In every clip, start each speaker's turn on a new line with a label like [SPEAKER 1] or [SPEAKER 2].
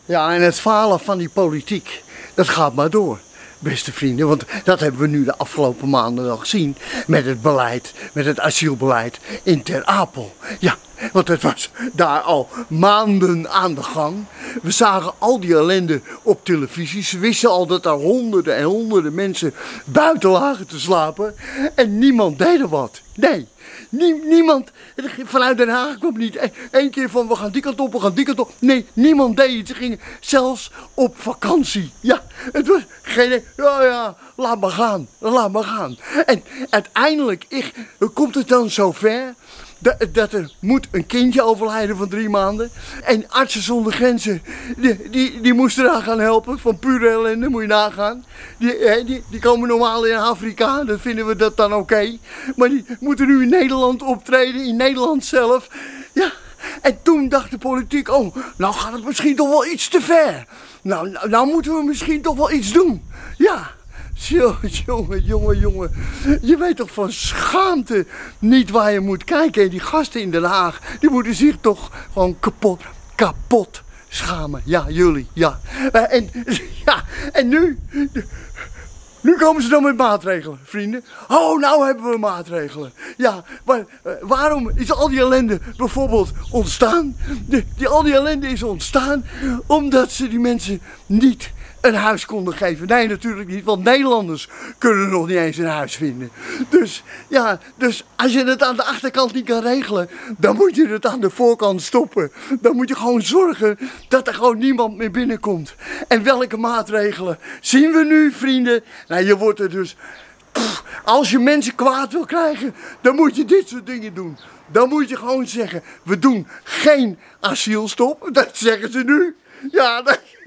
[SPEAKER 1] Ja, en het falen van die politiek, dat gaat maar door, beste vrienden. Want dat hebben we nu de afgelopen maanden al gezien met het beleid, met het asielbeleid in Ter Apel. Ja, want het was daar al maanden aan de gang. We zagen al die ellende op televisie. Ze wisten al dat er honderden en honderden mensen buiten lagen te slapen. En niemand deed er wat. Nee, niemand. Vanuit Den Haag kwam niet één keer van we gaan die kant op, we gaan die kant op. Nee, niemand deed het. Ze gingen zelfs op vakantie. Ja, het was geen... Ja, laat maar gaan. Laat maar gaan. En uiteindelijk komt het dan zover... Dat er moet een kindje overlijden van 3 maanden. En Artsen zonder Grenzen, die moesten daar gaan helpen. Van pure ellende, moet je nagaan. Die komen normaal in Afrika, dan vinden we dat dan oké. Maar die moeten nu in Nederland optreden, in Nederland zelf. Ja, en toen dacht de politiek, oh, nou gaat het misschien toch wel iets te ver. Nou moeten we misschien toch wel iets doen. Ja. Jongen. Je weet toch van schaamte niet waar je moet kijken. En die gasten in Den Haag, die moeten zich toch gewoon kapot schamen. Ja, jullie, ja. En nu komen ze dan met maatregelen, vrienden. Oh, nou hebben we maatregelen. Ja, maar waarom is al die ellende bijvoorbeeld ontstaan? Al die ellende is ontstaan omdat ze die mensen niet een huis konden geven. Nee, natuurlijk niet, want Nederlanders kunnen nog niet eens een huis vinden. Dus als je het aan de achterkant niet kan regelen, dan moet je het aan de voorkant stoppen. Dan moet je gewoon zorgen dat er gewoon niemand meer binnenkomt. En welke maatregelen zien we nu, vrienden? Nou, je wordt er dus... als je mensen kwaad wil krijgen, dan moet je dit soort dingen doen. Dan moet je gewoon zeggen, we doen geen asielstop. Dat zeggen ze nu. Ja,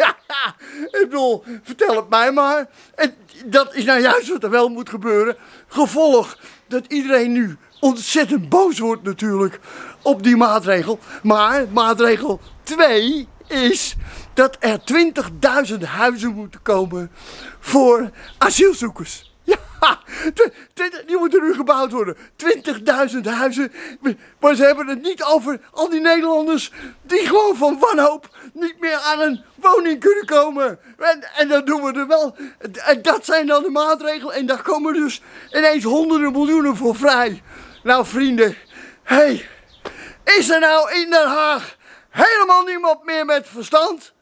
[SPEAKER 1] ik bedoel, vertel het mij maar. En dat is nou juist wat er wel moet gebeuren. Gevolg dat iedereen nu ontzettend boos wordt natuurlijk op die maatregel. Maar maatregel 2 is dat er 20.000 huizen moeten komen voor asielzoekers. Ja, die moeten nu gebouwd worden. 20.000 huizen. Maar ze hebben het niet over al die Nederlanders die gewoon van wanhoop niet meer aan een woning kunnen komen. En dat doen we er wel. En dat zijn dan de maatregelen. En daar komen dus ineens honderden miljoenen voor vrij. Nou vrienden, is er nou in Den Haag helemaal niemand meer met verstand?